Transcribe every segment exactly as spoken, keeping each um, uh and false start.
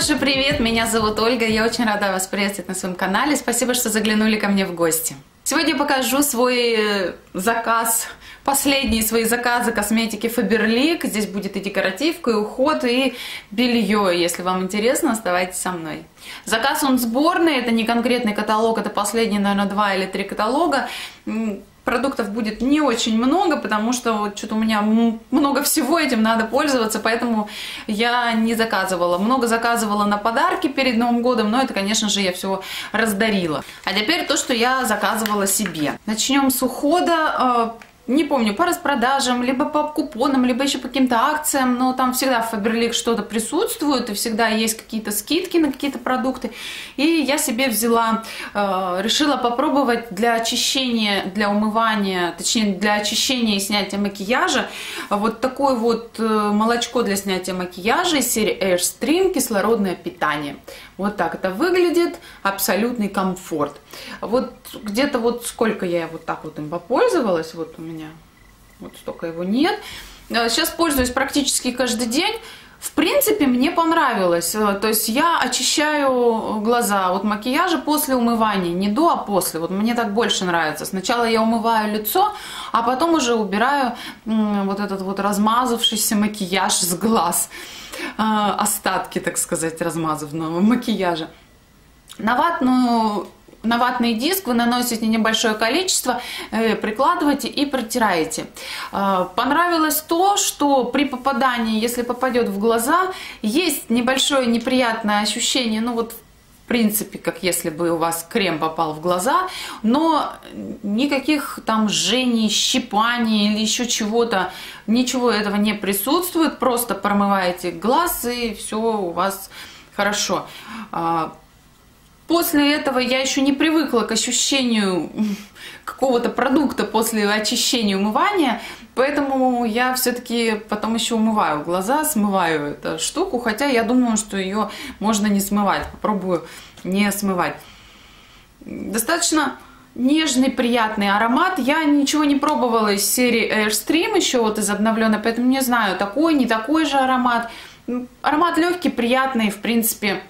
Большой привет, меня зовут Ольга, я очень рада вас приветствовать на своем канале. Спасибо, что заглянули ко мне в гости. Сегодня я покажу свой заказ, последние свои заказы косметики Faberlic. Здесь будет и декоративка, и уход, и белье. Если вам интересно, оставайтесь со мной. Заказ он сборный, это не конкретный каталог, это последние, наверное, два или три каталога. Продуктов будет не очень много, потому что вот что-то у меня много всего, этим надо пользоваться, поэтому я не заказывала. Много заказывала на подарки перед Новым годом, но это, конечно же, я все раздарила. А теперь то, что я заказывала себе. Начнем с ухода. Не помню, по распродажам, либо по купонам, либо еще по каким-то акциям, но там всегда в Faberlic что-то присутствует, и всегда есть какие-то скидки на какие-то продукты. И я себе взяла, э, решила попробовать для очищения, для умывания, точнее для очищения и снятия макияжа, вот такое вот э, молочко для снятия макияжа из серии Airstream кислородное питание. Вот так это выглядит, абсолютный комфорт. Вот где-то вот сколько я вот так вот им попользовалась, вот у меня вот столько его нет. Сейчас пользуюсь практически каждый день. В принципе, мне понравилось. То есть я очищаю глаза от макияжа после умывания, не до, а после. Вот мне так больше нравится. Сначала я умываю лицо, а потом уже убираю вот этот вот размазавшийся макияж с глаз. Остатки, так сказать, размазанного макияжа. На ватную На ватный диск вы наносите небольшое количество, прикладываете и протираете. Понравилось то, что при попадании, если попадет в глаза, есть небольшое неприятное ощущение, ну вот в принципе, как если бы у вас крем попал в глаза, но никаких там жжений, щипаний или еще чего-то, ничего этого не присутствует, просто промываете глаз и все у вас хорошо. После этого я еще не привыкла к ощущению какого-то продукта после очищения умывания, поэтому я все-таки потом еще умываю глаза, смываю эту штуку, хотя я думаю, что ее можно не смывать, попробую не смывать. Достаточно нежный, приятный аромат. Я ничего не пробовала из серии Airstream, еще вот из обновленной, поэтому не знаю, такой, не такой же аромат. Аромат легкий, приятный, в принципе,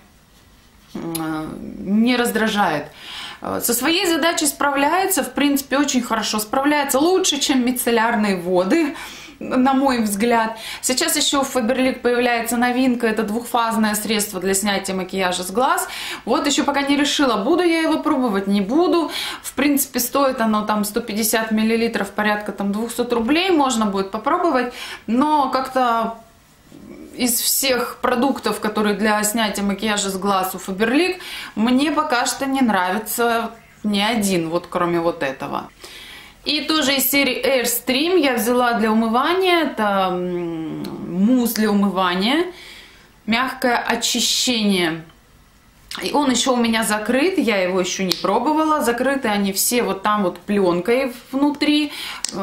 не раздражает. Со своей задачей справляется, в принципе, очень хорошо справляется, лучше, чем мицеллярные воды, на мой взгляд. Сейчас еще в Faberlic появляется новинка, это двухфазное средство для снятия макияжа с глаз. Вот еще пока не решила, буду я его пробовать, не буду. В принципе, стоит оно там сто пятьдесят миллилитров, порядка там двухсот рублей, можно будет попробовать, но как-то из всех продуктов, которые для снятия макияжа с глаз у Faberlic, мне пока что не нравится ни один, вот кроме вот этого. И тоже из серии Airstream я взяла для умывания, это мусс для умывания, мягкое очищение. И он еще у меня закрыт, я его еще не пробовала, закрыты они все вот там вот пленкой внутри,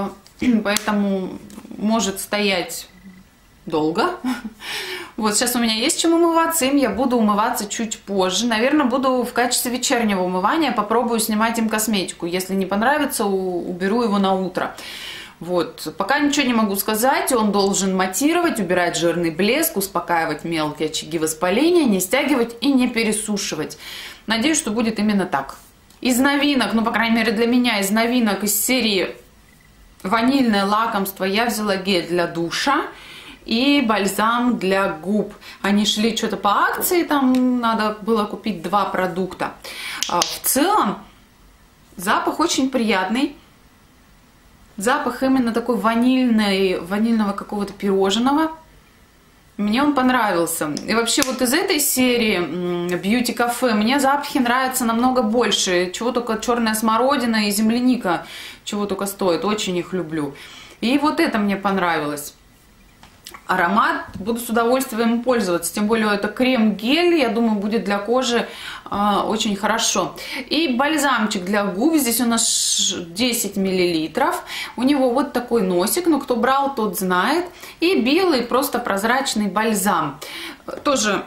поэтому может стоять долго. Вот сейчас у меня есть чем умываться, им я буду умываться чуть позже. Наверное, буду в качестве вечернего умывания, попробую снимать им косметику. Если не понравится, уберу его на утро. Вот. Пока ничего не могу сказать. Он должен матировать, убирать жирный блеск, успокаивать мелкие очаги воспаления, не стягивать и не пересушивать. Надеюсь, что будет именно так. Из новинок, ну, по крайней мере, для меня, из новинок из серии ванильное лакомство я взяла гель для душа и бальзам для губ. Они шли что-то по акции, там надо было купить два продукта. В целом запах очень приятный. Запах именно такой ванильный, ванильного какого-то пирожного. Мне он понравился. И вообще вот из этой серии Beauty Cafe мне запахи нравятся намного больше. Чего только черная смородина и земляника, чего только стоит. Очень их люблю. И вот это мне понравилось. Аромат, буду с удовольствием пользоваться, тем более это крем-гель, я думаю, будет для кожи э, очень хорошо. И бальзамчик для губ, здесь у нас десять миллилитров, у него вот такой носик, но кто брал, тот знает. И белый, просто прозрачный бальзам, тоже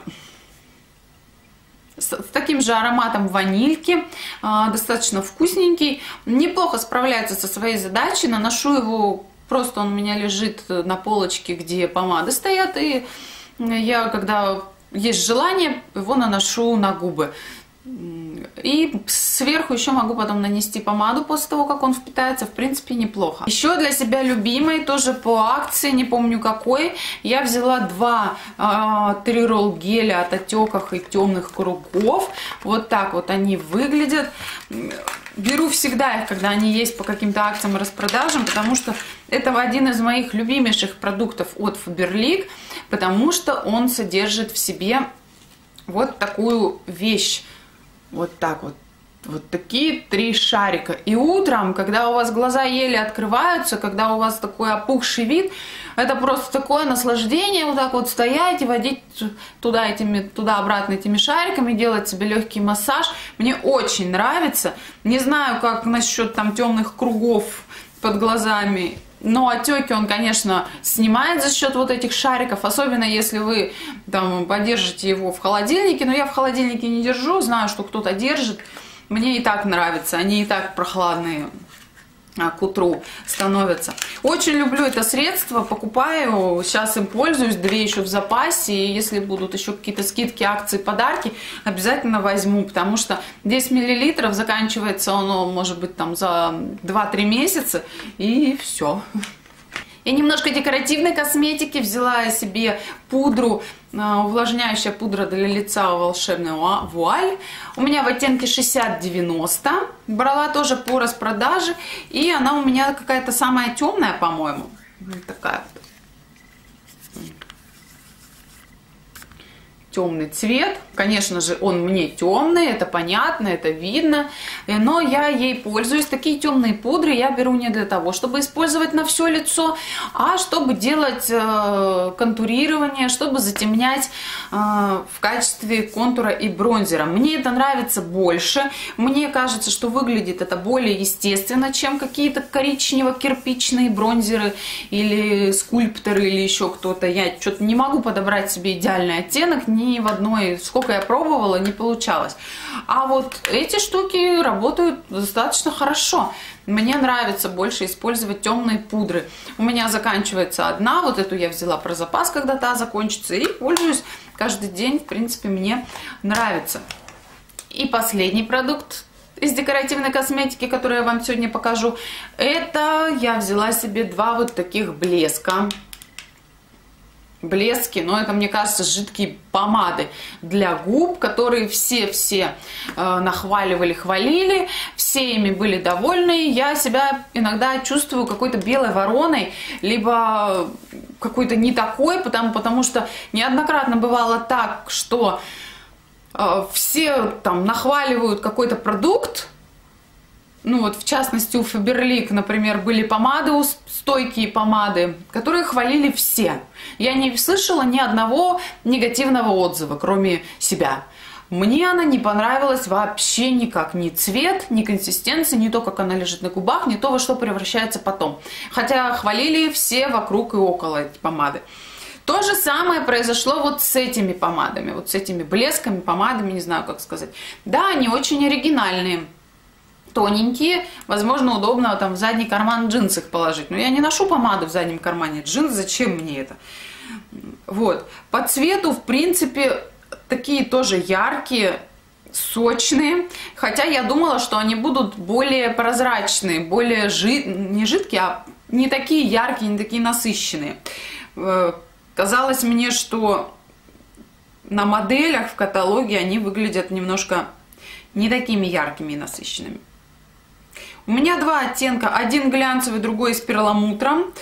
с, с таким же ароматом ванильки, э, достаточно вкусненький, неплохо справляется со своей задачей, наношу его. Просто он у меня лежит на полочке, где помады стоят, и я, когда есть желание, его наношу на губы. И сверху еще могу потом нанести помаду после того, как он впитается. В принципе, неплохо. Еще для себя любимой, тоже по акции, не помню какой, я взяла два э, триролл геля от отеков и темных кругов. Вот так вот они выглядят. Беру всегда их, когда они есть по каким-то акциям и распродажам, потому что это один из моих любимейших продуктов от Faberlic, потому что он содержит в себе вот такую вещь. Вот так вот. Вот такие три шарика. И утром, когда у вас глаза еле открываются, когда у вас такой опухший вид, это просто такое наслаждение вот так вот стоять и водить туда этими, туда-обратно этими шариками, делать себе легкий массаж. Мне очень нравится. Не знаю, как насчет там темных кругов под глазами. Но отеки он, конечно, снимает за счет вот этих шариков, особенно если вы там подержите его в холодильнике. Но я в холодильнике не держу, знаю, что кто-то держит. Мне и так нравится, они и так прохладные к утру становятся. Очень люблю это средство, покупаю, сейчас им пользуюсь, две еще в запасе. И если будут еще какие-то скидки, акции, подарки, обязательно возьму, потому что десять миллилитров, заканчивается оно, может быть, там за два-три месяца, и все. Я немножко декоративной косметики, взяла я себе пудру, увлажняющая пудра для лица волшебная вуаль. У меня в оттенке шестьдесят девяносто. Брала тоже по распродаже. И она у меня какая-то самая темная, по-моему. Вот такая вот. Темный цвет. Конечно же, он мне темный, это понятно, это видно. Но я ей пользуюсь. Такие темные пудры я беру не для того, чтобы использовать на все лицо, а чтобы делать э, контурирование, чтобы затемнять э, в качестве контура и бронзера. Мне это нравится больше. Мне кажется, что выглядит это более естественно, чем какие-то коричнево-кирпичные бронзеры или скульпторы или еще кто-то. Я что-то не могу подобрать себе идеальный оттенок, ни в одной, сколько я пробовала, не получалось. А вот эти штуки работают достаточно хорошо. Мне нравится больше использовать темные пудры. У меня заканчивается одна, вот эту я взяла про запас, когда та закончится, и пользуюсь каждый день. В принципе, мне нравится. И последний продукт из декоративной косметики, который я вам сегодня покажу, это я взяла себе два вот таких блеска. Блески, но это, мне кажется, жидкие помады для губ, которые все-все э, нахваливали, хвалили, все ими были довольны. Я себя иногда чувствую какой-то белой вороной, либо какой-то не такой, потому, потому что неоднократно бывало так, что э, все там нахваливают какой-то продукт. Ну вот, в частности, у Faberlic, например, были помады, стойкие помады, которые хвалили все. Я не слышала ни одного негативного отзыва, кроме себя. Мне она не понравилась вообще никак. Ни цвет, ни консистенция, ни то, как она лежит на губах, ни то, во что превращается потом. Хотя хвалили все вокруг и около эти помады. То же самое произошло вот с этими помадами, вот с этими блесками, помадами, не знаю, как сказать. Да, они очень оригинальные. Тоненькие, возможно, удобно там в задний карман джинс их положить. Но я не ношу помаду в заднем кармане джинс, зачем мне это? Вот. По цвету, в принципе, такие тоже яркие, сочные. Хотя я думала, что они будут более прозрачные, более жид... не жидкие, а не такие яркие, не такие насыщенные. Казалось мне, что на моделях в каталоге они выглядят немножко не такими яркими и насыщенными. У меня два оттенка, один глянцевый, другой с перламутром.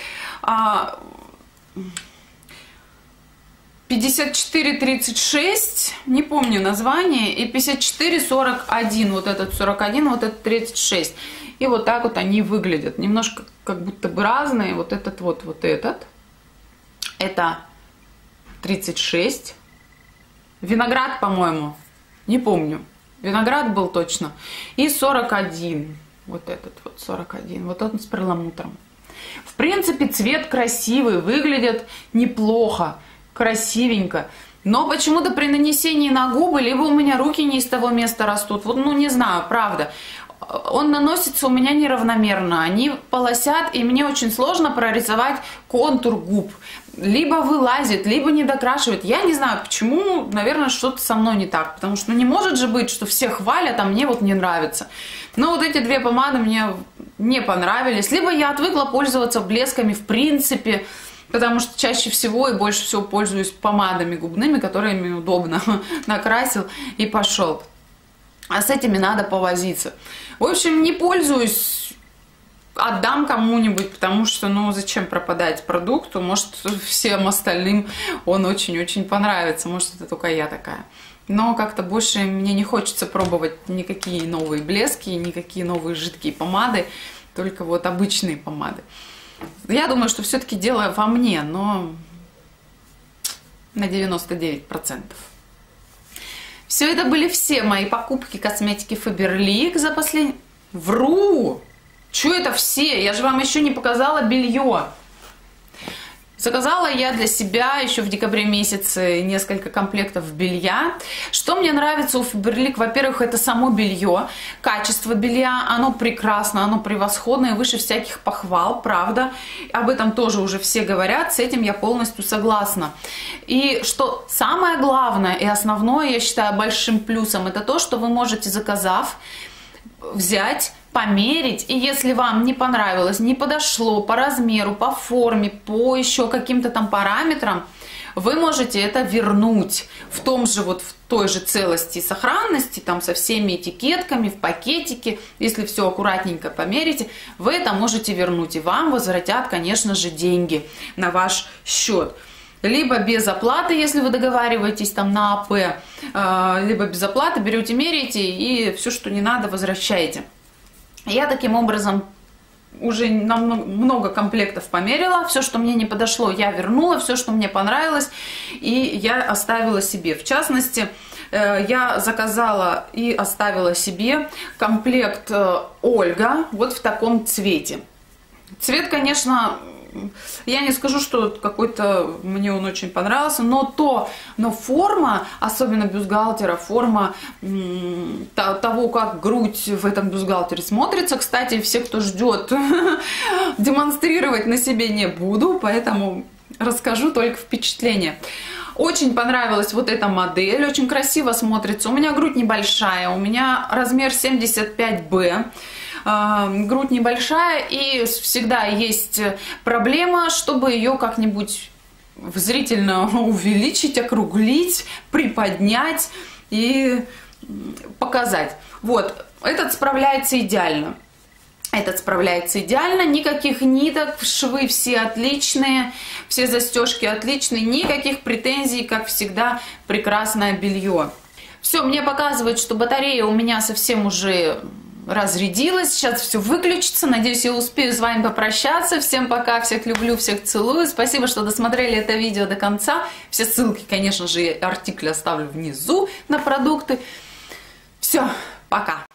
пятьдесят четыре тридцать шесть, не помню название, и пятьдесят четыре сорок один, вот этот сорок один, вот этот тридцать шесть. И вот так вот они выглядят, немножко как будто бы разные. Вот этот вот, вот этот, это тридцать шесть. Виноград, по-моему, не помню. Виноград был точно. И сорок один. Вот этот вот сорок один. Вот он с перламутром. В принципе, цвет красивый. Выглядит неплохо. Красивенько. Но почему-то при нанесении на губы либо у меня руки не из того места растут. Вот, ну, не знаю, правда. он наносится у меня неравномерно, они полосят, и мне очень сложно прорисовать контур губ. Либо вылазит, либо не докрашивает. Я не знаю, почему, наверное, что-то со мной не так. Потому что ну, не может же быть, что все хвалят, а мне вот не нравится. Но вот эти две помады мне не понравились. Либо я отвыкла пользоваться блесками в принципе, потому что чаще всего и больше всего пользуюсь помадами губными, которыми удобно. Накрасил и пошел. А с этими надо повозиться. В общем, не пользуюсь... Отдам кому-нибудь, потому что, ну, зачем пропадать продукту? Может, всем остальным он очень-очень понравится. Может, это только я такая. Но как-то больше мне не хочется пробовать никакие новые блески, никакие новые жидкие помады, только вот обычные помады. Я думаю, что все-таки дело во мне, но на девяносто девять процентов. Все это были все мои покупки косметики Faberlic за последний... Вру! Чё это все? Я же вам еще не показала белье. Заказала я для себя еще в декабре месяце несколько комплектов белья. Что мне нравится у Faberlic? Во-первых, это само белье. Качество белья, оно прекрасно, оно превосходное, выше всяких похвал, правда. Об этом тоже уже все говорят, с этим я полностью согласна. И что самое главное и основное, я считаю, большим плюсом, это то, что вы можете, заказав, взять, померить, и если вам не понравилось, не подошло по размеру, по форме, по еще каким-то там параметрам, вы можете это вернуть в том же, вот в той же целости и сохранности, там со всеми этикетками, в пакетике, если все аккуратненько померите, вы это можете вернуть, и вам возвратят, конечно же, деньги на ваш счет. Либо без оплаты, если вы договариваетесь там на АП, либо без оплаты берете, меряете, и все, что не надо, возвращаете. Я таким образом уже много комплектов померила. Все, что мне не подошло, я вернула. Все, что мне понравилось, и я оставила себе. В частности, я заказала и оставила себе комплект Ольга вот в таком цвете. Цвет, конечно... Я не скажу, что какой-то мне он очень понравился, но то, но форма, особенно бюстгальтера, форма того, как грудь в этом бюстгальтере смотрится. Кстати, все, кто ждет, демонстрировать на себе не буду, поэтому расскажу только впечатление. Очень понравилась вот эта модель, очень красиво смотрится. У меня грудь небольшая, у меня размер семьдесят пять бэ. Грудь небольшая, и всегда есть проблема, чтобы ее как-нибудь зрительно увеличить, округлить, приподнять и показать. Вот, этот справляется идеально. Этот справляется идеально, никаких ниток, швы все отличные, все застежки отличные, никаких претензий, как всегда, прекрасное белье. Все, мне показывает, что батарея у меня совсем уже разрядилась, сейчас все выключится, надеюсь, я успею с вами попрощаться. Всем пока, всех люблю, всех целую, спасибо, что досмотрели это видео до конца. Все ссылки, конечно же, артикли оставлю внизу на продукты. Все, пока!